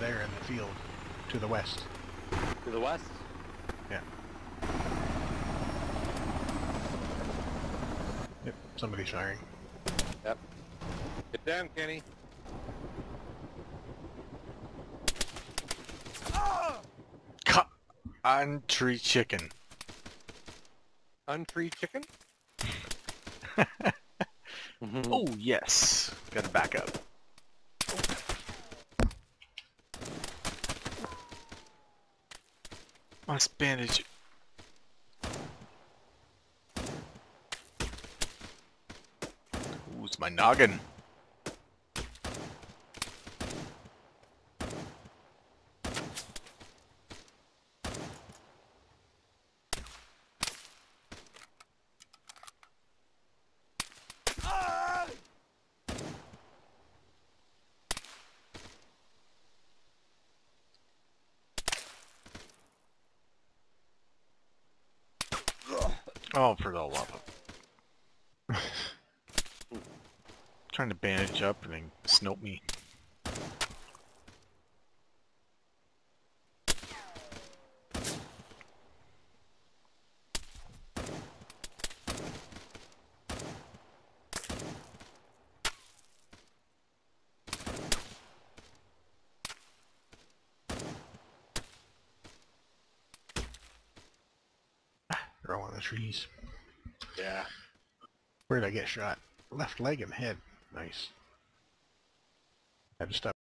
there in the field to the west. To the west? Yeah. Yep, somebody's firing. Yep. Get down, Kenny. Country chicken. Untree chicken? Oh, yes. Gotta back up. Must bandage. Ooh, it's my noggin. Oh, for the love of... Trying to bandage up and then snope me. They're all on the trees. Yeah. Where did I get shot? Left leg and head. Nice. I had to stop.